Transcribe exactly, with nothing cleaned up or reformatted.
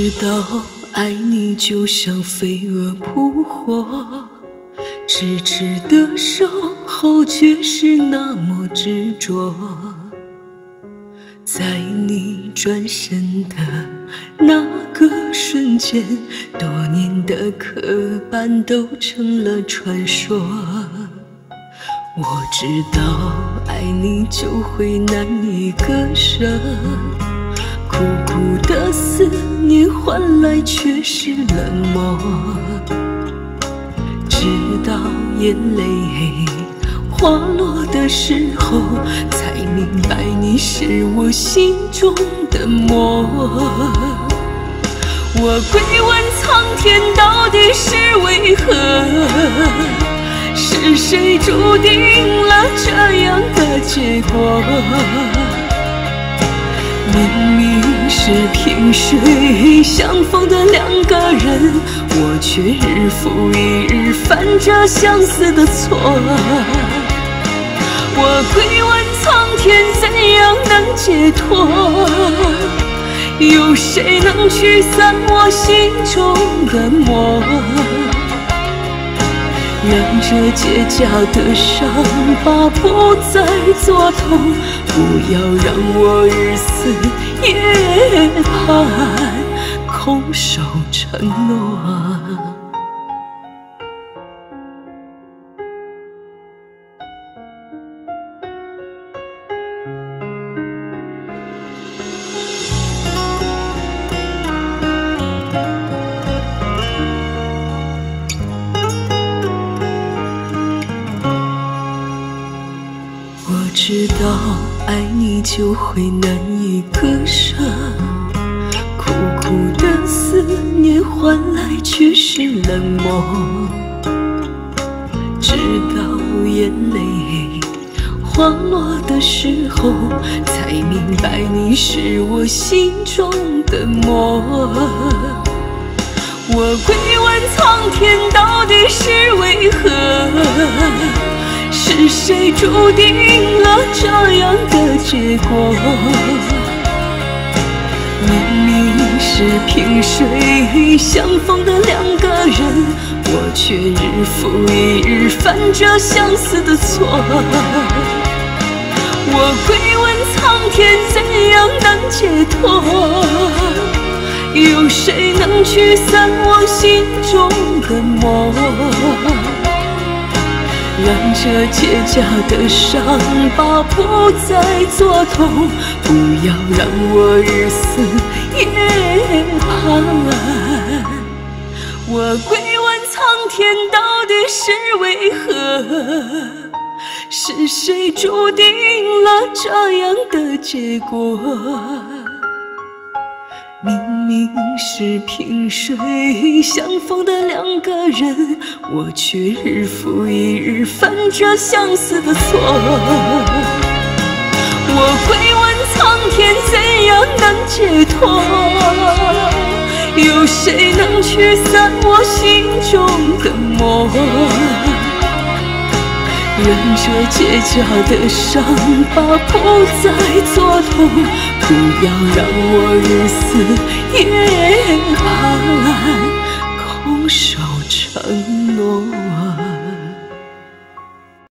知道爱你就像飞蛾扑火，痴痴的守候却是那么执着。在你转身的那个瞬间，多年的刻板都成了传说。我知道爱你就会难以割舍，苦苦的思念换来却是冷漠，直到眼泪滑落的时候，才明白你是我心中的魔。我归问苍天，到底是为何？是谁注定了这样的结果？明明是萍水相逢的两个人，我却日复一日犯着相似的错。我归问苍天，怎样能解脱？有谁能驱散我心中的魔？让这结痂的伤疤不再作痛，不要让我日思夜盼，空守承诺。我知道爱你就会难以割舍，苦苦的思念换来却是冷漠，直到眼泪滑落的时候，才明白你是我心中的魔。我归问苍天，到底是为何？是谁注定了这样的结果？明明是萍水相逢的两个人，我却日复一日犯着相似的错。我归问苍天，怎样能解脱？有谁能驱散我心中的魔？让这结痂的伤疤不再作痛，不要让我日思夜盼。我归问苍天，到底是为何？是谁注定了这样的结果？明明是萍水相逢的两个人，我却日复一日犯着相似的错。我归问苍天，怎样能解脱？有谁能驱散我心中的魔？让这结痂的伤疤不再作痛，不要让我日思夜盼，空守承诺。